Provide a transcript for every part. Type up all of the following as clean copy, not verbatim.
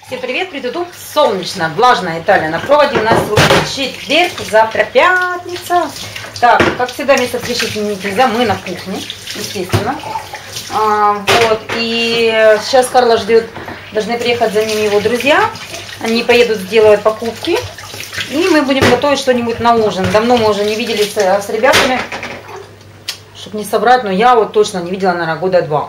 Всем привет, приду солнечно, влажная Италия на проводе. У нас четверг, завтра пятница. Так, как всегда, место встречи изменить нельзя, мы на кухне, естественно. Вот, и сейчас Карла ждет, должны приехать за ними его друзья. Они поедут, сделают покупки. И мы будем готовить что-нибудь на ужин. Давно мы уже не виделись с ребятами, чтобы не соврать, но я вот точно не видела, наверное, года два.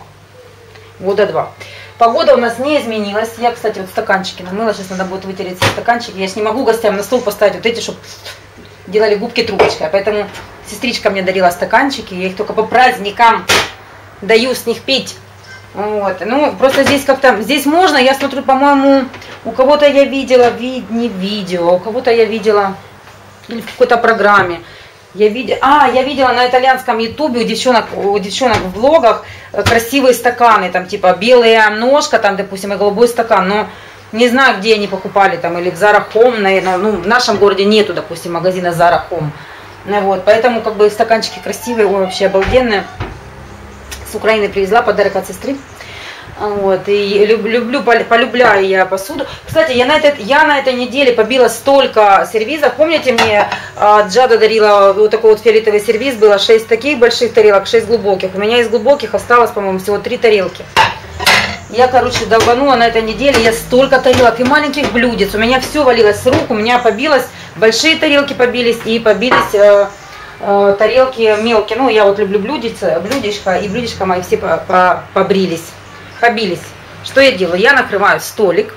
Погода у нас не изменилась. Я, кстати, вот стаканчики намыла. Сейчас надо будет вытереть все стаканчики. Я же не могу гостям на стол поставить вот эти, чтобы делали губки трубочкой. Поэтому сестричка мне дарила стаканчики. Я их только по праздникам даю с них пить. Вот. Ну, просто здесь как-то... Здесь можно, я смотрю, по-моему, у кого-то я видела, не видео, у кого-то я видела или в какой-то программе. Я видела на итальянском ютубе у девчонок в блогах красивые стаканы, там типа белая ножка, там, допустим, и голубой стакан, но не знаю, где они покупали, там, или в Zara Home, наверное, ну, в нашем городе нету, допустим, магазина Zara Home, вот, поэтому, как бы, стаканчики красивые, вообще обалденные, с Украины привезла, подарок от сестры. Вот, и полюбляю я посуду. Кстати, я на этой неделе побила столько сервизов. Помните, мне Джада дарила вот такой вот фиолетовый сервиз, было 6 таких больших тарелок, 6 глубоких. У меня из глубоких осталось, по-моему, всего 3 тарелки. Я, короче, долбанула на этой неделе, я столько тарелок и маленьких блюдец. У меня все валилось с рук, у меня побилось, большие тарелки побились и побились тарелки мелкие. Ну, я вот люблю блюдечко, и блюдечко мои все побились. Что я делаю? Я накрываю столик.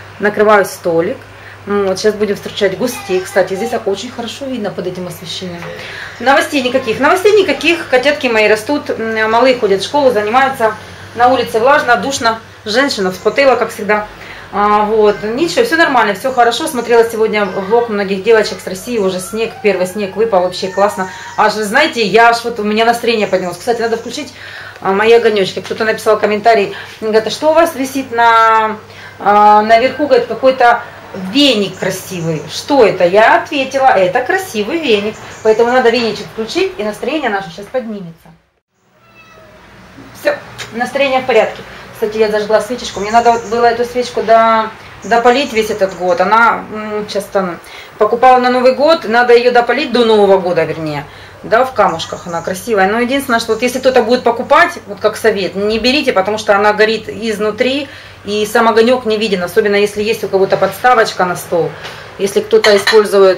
Вот, сейчас будем встречать гостей. Кстати, здесь так очень хорошо видно под этим освещением. Новостей никаких. Котятки мои растут. Малые ходят в школу, занимаются. На улице влажно, душно. Женщина вспотела, как всегда. Вот, ничего, все нормально, все хорошо. Смотрела сегодня влог многих девочек с России. Уже снег, первый снег выпал, вообще классно. Аж, знаете, вот у меня настроение поднялось. Кстати, надо включить мои огонечки. Кто-то написал комментарий, говорит, а что у вас висит наверху, говорит, какой-то веник красивый. Что это? Я ответила, это красивый веник. Поэтому надо веничек включить, и настроение наше сейчас поднимется. Все, настроение в порядке. Кстати, я зажгла свечечку. Мне надо было эту свечку допалить весь этот год. Она, сейчас покупала на Новый год, надо ее допалить до Нового года, вернее. Да, в камушках она красивая. Но единственное, что вот если кто-то будет покупать, вот как совет, не берите, потому что она горит изнутри, и сам огонек не виден, особенно если есть у кого-то подставочка на стол. Если кто-то использует,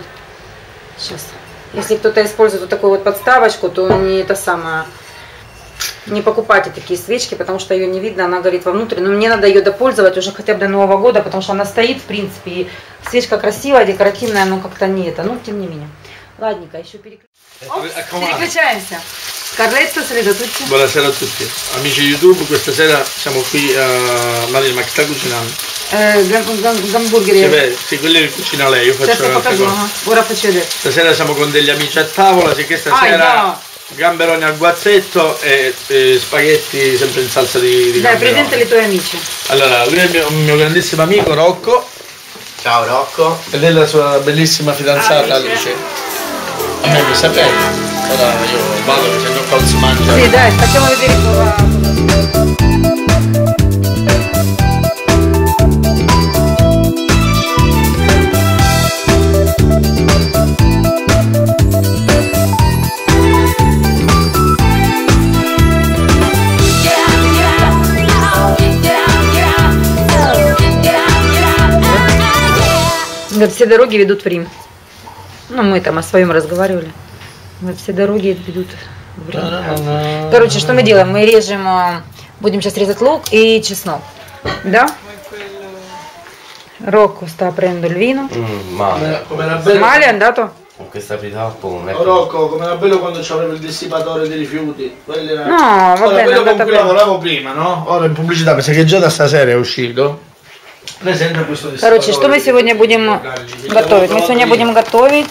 вот такую вот подставочку, то не это самое... Не покупайте такие свечки, потому что ее не видно, она горит вовнутрь. Но мне надо ее допользовать уже хотя бы до Нового года, потому что она стоит, в принципе, и свечка красивая, декоративная, но как-то не это. Ну, тем не менее. Ладненько, еще переключаемся. Carletto, Sredo-tutti. Buonasera a tutti. Amici YouTube, questa sera siamo qui a Marina, ma che sta cucinando? Hamburger. Sì, quelli che cucina lei, io faccio un'altra cosa. Ora faccio vedere. Stasera siamo con degli amici a tavola, sicché stasera... Gamberoni al guazzetto e spaghetti sempre in salsa di gamberoni. Dai, presenta i tuoi amici. Allora, lui è il mio grandissimo amico Rocco. Ciao Rocco. Ed è la sua bellissima fidanzata Alice. A me mi sapete? Ora io vado che se no qua si mangia. Sì, dai, facciamo vedere cosa. Все дороги ведут в Рим. Ну, мы там о своем разговаривали. Все дороги ведут в Рим. Короче, что мы делаем? Мы режем, будем сейчас резать лук и чеснок. Да? Rocco sta aprendo il vino. Male è andato? Con questa pritappo non è Rocco, come era bello quando c'avevo il dissipatore dei rifiuti. No, va bene, quello con cui lavoravo prima, no? Ora in pubblicità, mi sa che già da stasera è uscito. Короче, что мы сегодня будем готовить? Мы сегодня будем готовить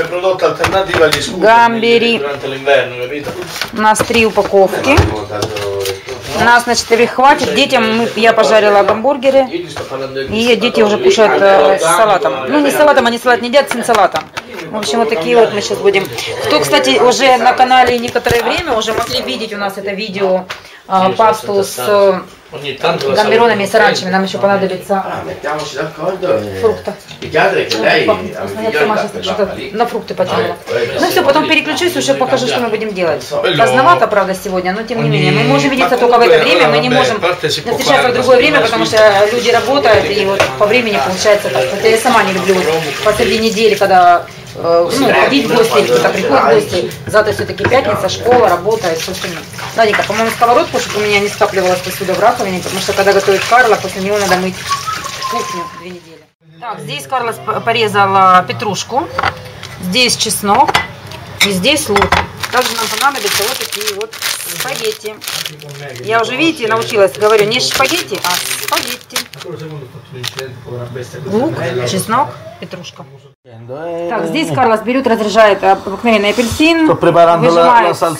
гамбери. У нас 3 упаковки. У нас, значит, их хватит. Детям я пожарила гамбургеры. И дети уже кушают с салатом. Ну, не с салатом, они салат не едят, с салатом. В общем, вот такие вот мы сейчас будем. Кто, кстати, уже на канале некоторое время уже могли видеть у нас это видео пасту с гамберонами и с аранчами. Нам еще понадобится фрукты. На фрукты потянула. Ну все, потом переключусь, уже покажу, что мы будем делать. Поздновато, правда, сегодня, но тем не менее. Мы можем видеться только в это время, мы не можем встречаться в другое время, потому что люди работают, и вот по времени получается так. Хотя я сама не люблю вот посреди недели, когда ходить в гости, кто-то приходит в гости. Завтра все-таки пятница, школа, работа и все остальное. Наденька, по-моему, сковородку, чтобы у меня не скапливалась посуда в раковине, потому что когда готовит Карла, после него надо мыть кухню 2 недели. Так, здесь Карлос порезал петрушку, здесь чеснок и здесь лук. Также нам понадобятся вот такие вот спагетти. Я уже, видите, научилась, говорю, не шпагетти, а спагетти. Лук, чеснок, петрушка. Так, здесь Карлос берет, разряжает обыкновенный апельсин, выжимает сок.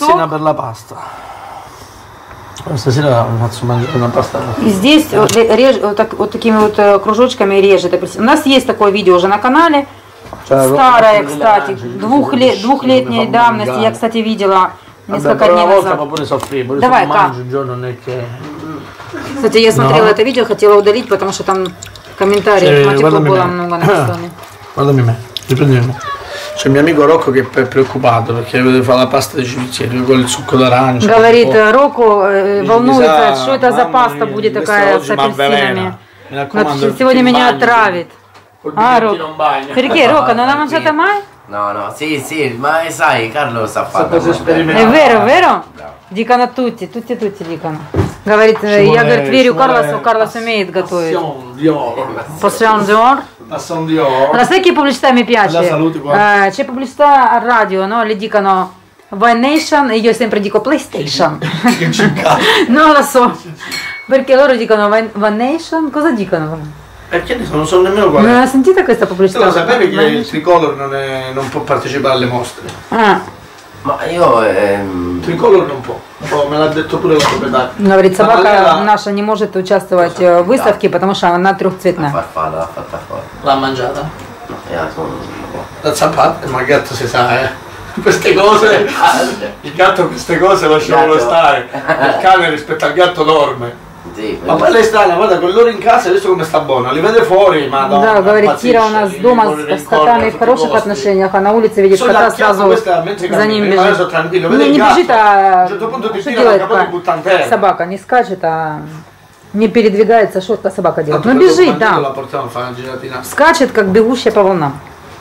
И здесь вот такими вот кружочками режет апельсин. У нас есть такое видео уже на канале. Старое, кстати, двухлетней давности. Я, кстати, видела несколько дней назад. Давай-ка. Кстати, я смотрела это видео, хотела удалить, потому что там комментариев матюков было много написано. Guardami me, riprendimi me. C'è il mio amico Rocco che è preoccupato perché deve fare la pasta di ciliegine con il succo d'arancia. Говорит, Рокко волнуется, что это за паста будет такая с апельсинами. Сегодня меня отравит. Ah, Rocco. Perché Rocco non l'ha mangiata mai? No, sì, ma sai, Carlo sa fare. È vero? Dicono tutti dicono. Говорит, я, говорит, верю Карлосу, Карлос умеет готовить. Passione d'oro. Allora, sai che pubblicità mi piace? C'è pubblicità a radio, no? Le dicono One Nation e io sempre dico PlayStation. Non lo so, perché loro dicono One Nation, cosa dicono? Perché non so nemmeno qual è. Non hai sentito questa pubblicità? Tu lo sapevi che il Tricolor non può partecipare alle mostre? Ma io... Tricolor non può. Me l'ha detto pure la proprietaria. Говорит, собака наша не может участвовать в выставке, потому что она трехцветная. L'ha mangiata? La zappata? Ma il gatto si sa, queste cose, il gatto queste cose lasciamolo stare. Il cane rispetto al gatto dorme. Sì, ma poi lei strana, guarda con loro in casa adesso come sta buona, li vede fuori, ma no. Да, говорит, Кира у нас дома с котами в хороших отношениях, а на улице видит кота, сразу за ним бежит. Не бежит, а что делает собака? Не скачет, а не передвигается, что эта собака делает. Ну бежит, да. Скачет, как бегущая по волнам.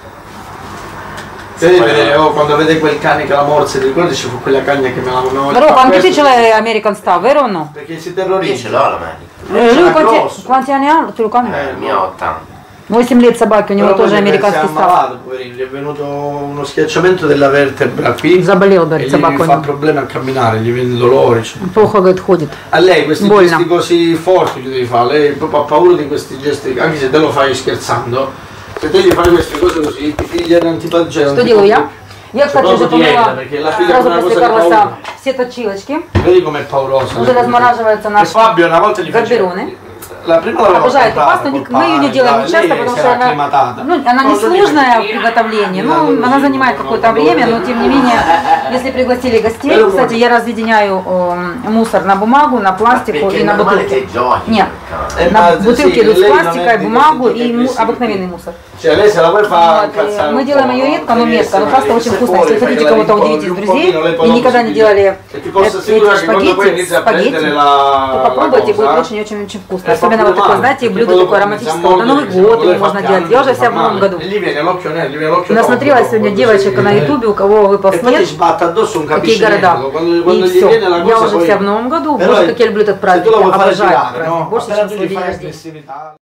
Quando vede quel cane che la morse, ti ricordi ci fu quella cagna che me la mandava? Rocco, anche te ce l'hai American Star, vero o no? Perché si terrorizza. Io ce l'ho l'American. Lui quanti anni ha? Tu lo conosci? Mi ha 80. 8 лет собаки, у него тоже американский став. Gli è venuto uno schiacciamento della vertebra qui. Заболел, говорит, собака. Gli fa problemi a camminare, gli viene dolore. Плохо, говорит, ходит. A lei questi gesti così forti gli devi fare, lei proprio ha paura di questi gesti, anche se te lo fai scherzando. Se te gli fai queste cose così, ti figlia l'antipatico. Что делаю я? Я, кстати, уже помыла сразу после Карлоса все точилочки. Vedi com'è paurosa. Уже размораживаются наши гамбероны. Обожаю эту пасту, мы ее не делаем часто, потому что она несложная в приготовлении, но она занимает какое-то время, но тем не менее, если пригласили гостей, кстати, я разъединяю мусор на бумагу, на пластику и на бутылки. Нет, на бутылки идут с пластика, бумагу и обыкновенный мусор. Мы делаем ее редко, но метко, но паста очень вкусная. Если хотите кого-то удивить из друзей и никогда не делали эти спагетти, то попробуйте, будет очень-очень вкусно. Особенно вот такое, знаете, блюдо такое романтическое. На Новый год его можно делать. Я уже вся в Новом году. Насмотрелась сегодня девочек на ютубе, у кого выпал снег, какие города. И все. Я уже вся в Новом году. Боже, как я люблю этот праздник. Я обожаю этот праздник. Больше, чем свой день рождения.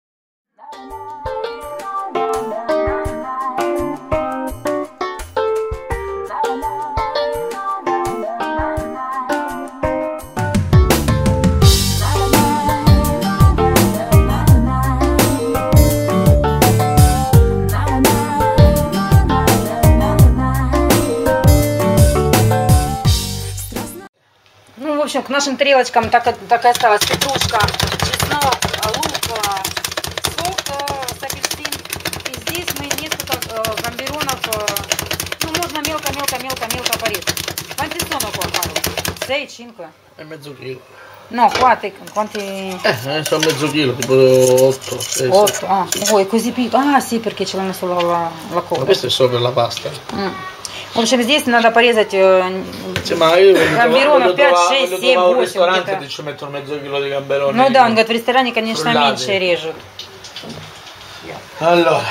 В общем, к нашим тарелочкам так и осталась петрушка, чеснок, лук, сок с апельсин. И здесь мы несколько гамберонов, ну, можно мелко порезать. Quanti sono qua, Carlo? 6, 5? E mezzo chilo. No, quanti? Sono mezzo chilo, tipo 8. 8, ah. Oh, è così piccolo. Ah, sì, perché ce l'hanno solo la coda. Ma questo è solo per la pasta. В общем, здесь надо порезать гамберонов 5, 6, 7, 8. В ресторане ti ci mettono mezzo chilo di gamberoni. Ну да, он говорит, в ресторане, конечно, меньше режут. Allora.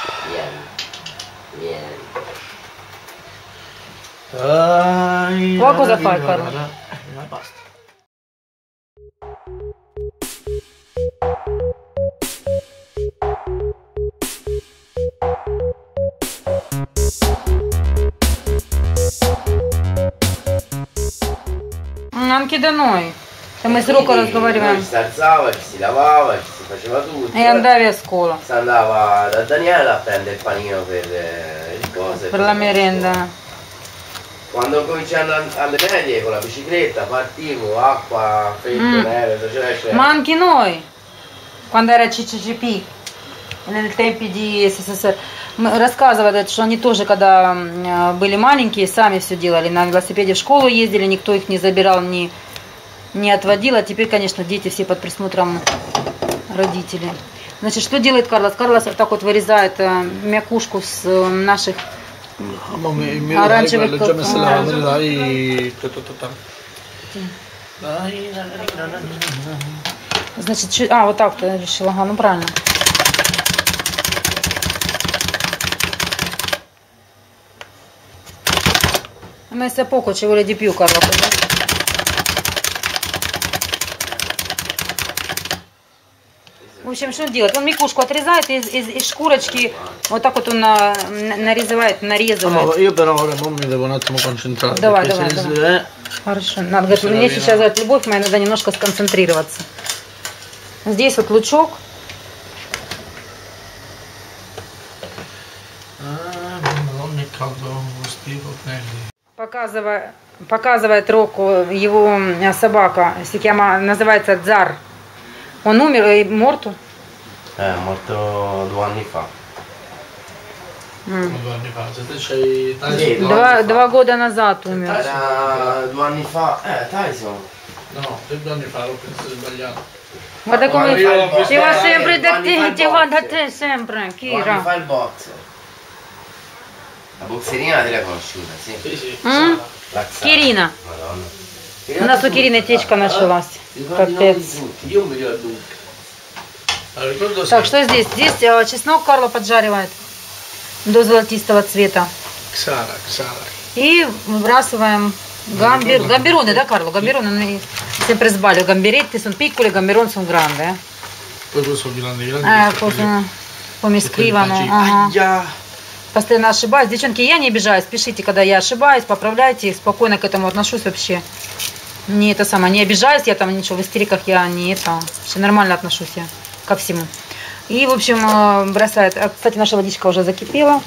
Qua cosa fai, Carlo? La pasta. Anche da noi. Мы с Rocco разговариваем. Si alzava, ci si lavava, ci si faceva tutto. E andavi a scuola. Si andava da Daniele a prendere il panino per le cose. Per la merenda. Quando cominciamo alle medie con la bicicletta partivo, acqua, freddo, neve, eccetera. Ma anche noi, quando era CCCP, nel tempi di СССР, рассказывают, что они тоже, когда были маленькие, сами все делали. На велосипеде в школу ездили, никто их не забирал, не отводил. А теперь, конечно, дети все под присмотром родителей. Значит, что делает Карлос? Карлос вот так вот вырезает мякушку с наших оранжевых Значит, вот так ты решила, ага, ну правильно. Ma sta poco, ci vuole di più, Carlo. В общем, что он делает? Он мякушку отрезает из шкурочки, вот так вот он нарезает. Io però ora mi devo un attimo concentrare. Давай. Хорошо. Надо, говорит, мне сейчас, говорит, любовь моя, надо немножко сконцентрироваться. Здесь вот лучок. Показывает Rocco, его собака, называется Дзар. Он умер, и morto? Morto 2 anni fa. 2 года назад умер. 2 anni fa, Tyson. No, 2 anni fa, l'ho pensato sbagliato. Guarda come ti va sempre da te, ti va da te sempre, Kira. Fa il box. La boxerina te l'hai conosciuta, sì? Sì. Кирина. У нас у Кирины течка началась. Капец. Так, что здесь? Здесь чеснок Карло поджаривает до золотистого цвета. Ксара. И выбрасываем гамбероны, да, Карло? Gambirone, sempre sbaglio, gamberetti sono piccoli, gamberoni sono grandi. Poi sono grandi. Poi mi scrivono. Постоянно ошибаюсь. Девчонки, я не обижаюсь. Пишите, когда я ошибаюсь, поправляйте. Спокойно к этому отношусь вообще. Не обижаюсь, я там ничего, в истериках я не это. Вообще нормально отношусь я ко всему. И, в общем, бросает. Кстати, наша водичка уже закипела.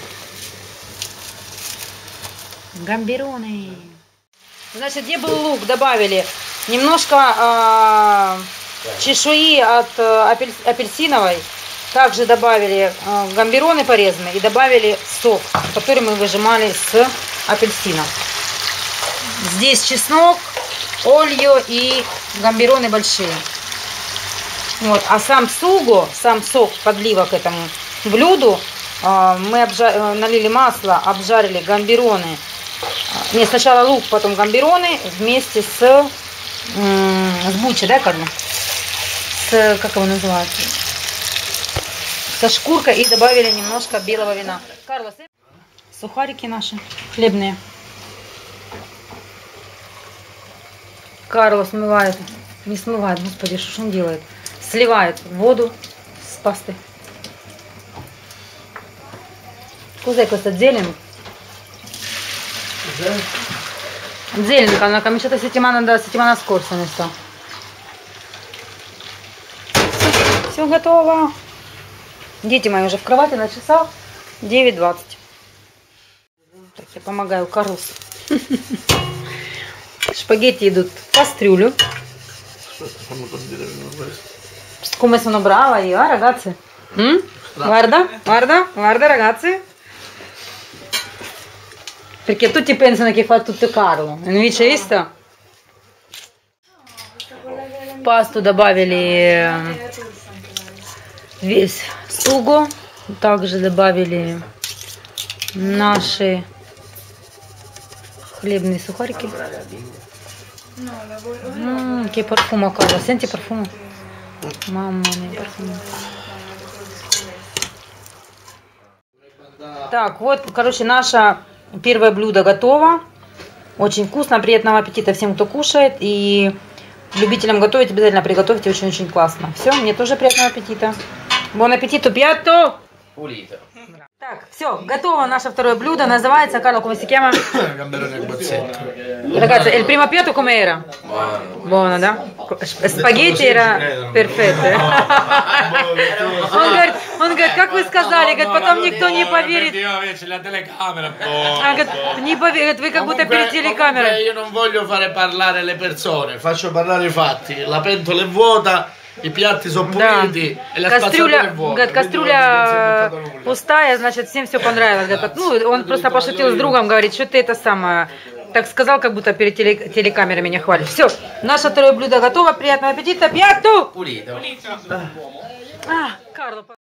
Гамбероны. Значит, где был лук, добавили немножко чешуи от апельсиновой. Также добавили гамбероны порезанные и добавили сок, который мы выжимали с апельсина. Здесь чеснок, ольо и гамбероны большие. Вот. А сам сок, подлива к этому блюду, мы налили масло, обжарили гамбероны. Нет, сначала лук, потом гамбероны вместе с бучи, да, Карло? Как его называют? Со шкуркой и добавили немножко белого вина. Карлос, сухарики наши хлебные. Карло смывает, не смывает, господи, что он делает? Сливает воду с пастой. Cos'è questa zelen? Zelen, она cominciata settimana scorsa не sta. Все готово. Дети мои уже в кровати на часах 9:20. Так, я помогаю Карлосу. Spaghetti идут в кастрюлю. Come sono brava io, ragazzi? Guarda ragazzi. Perché tutti pensano che fa tutto Carlo. Invece visto? пасту добавили весь суго. Также добавили наши хлебные сухарики. Какие парфумы, Карла. Сенти парфумы. Мама мия, парфумы. Так, вот, короче, наше первое блюдо готово. Очень вкусно, приятного аппетита всем, кто кушает. И любителям готовить обязательно приготовьте, очень-очень классно. Все, мне тоже приятного аппетита. Бон аппетиту, пьятто! Так, все, готово наше второе блюдо. Называется, Карло, come si chiama? Gamberone al bazzetto. Ragazzi, il primo piatto com'era? Buono, да? Спагетти era perfetto. Он говорит, как вы сказали, говорит, потом никто не поверит. Не поверит, вы как будто перед телекамерой. Io non voglio fare parlare le persone, faccio parlare i fatti. La pentola è vuota, i piatti sono puliti e la spazzatura è vuota. Говорит, кастрюля пустая, значит, всем все понравилось. Говорит, ну, он просто пошутил с другом, говорит, что ты это самое... Так сказал, как будто перед телекамерой меня хвалишь. Все, наше второе блюдо готово. Приятного аппетита. Пьятто! Pulito. Карло.